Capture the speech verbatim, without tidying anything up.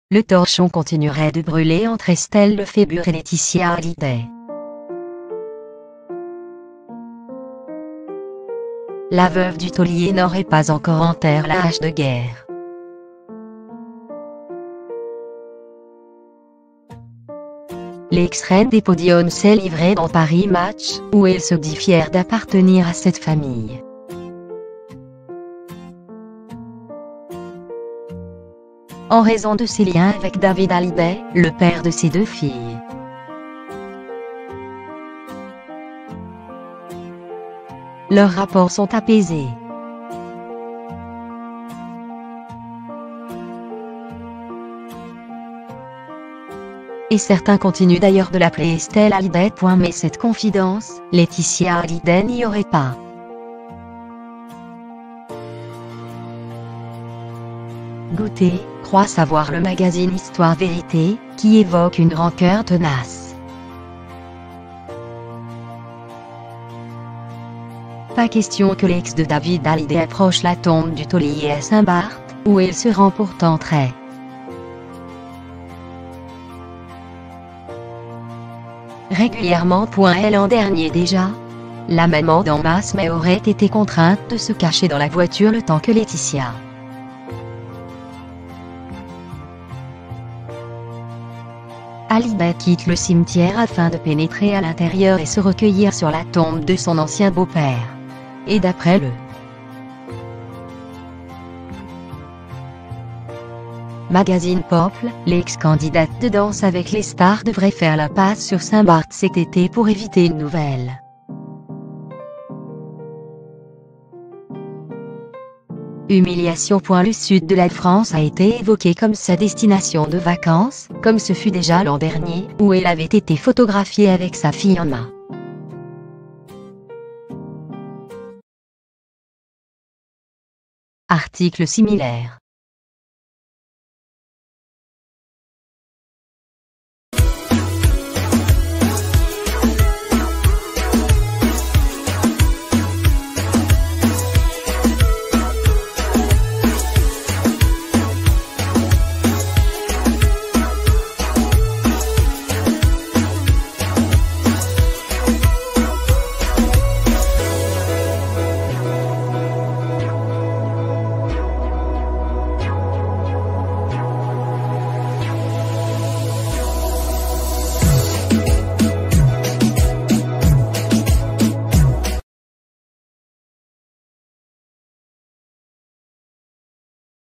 le torchon continuerait de brûler entre Estelle Lefébure et Laetitia Hallyday. La veuve du taulier n'aurait pas encore enterré la hache de guerre. L'ex-reine des podiums s'est livrée dans Paris Match, où elle se dit fière d'appartenir à cette famille. En raison de ses liens avec David Hallyday, le père de ses deux filles. Leurs rapports sont apaisés. Et certains continuent d'ailleurs de l'appeler Estelle Hallyday. Mais cette confidence, Laetitia Hallyday n'y aurait pas. Goûter, croit savoir le magazine Histoire Vérité, qui évoque une rancœur tenace. Pas question que l'ex de David Hallyday approche la tombe du taulier à Saint-Barth, où elle se rend pourtant très régulièrement. Elle l'an dernier déjà, la maman d'en masse mais aurait été contrainte de se cacher dans la voiture le temps que Laetitia Hallyday quitte le cimetière afin de pénétrer à l'intérieur et se recueillir sur la tombe de son ancien beau-père. Et d'après le magazine People, l'ex-candidate de Danse avec les stars devrait faire la passe sur Saint-Barth cet été pour éviter une nouvelle humiliation. Le sud de la France a été évoqué comme sa destination de vacances, comme ce fut déjà l'an dernier, où elle avait été photographiée avec sa fille Emma. Article similaire.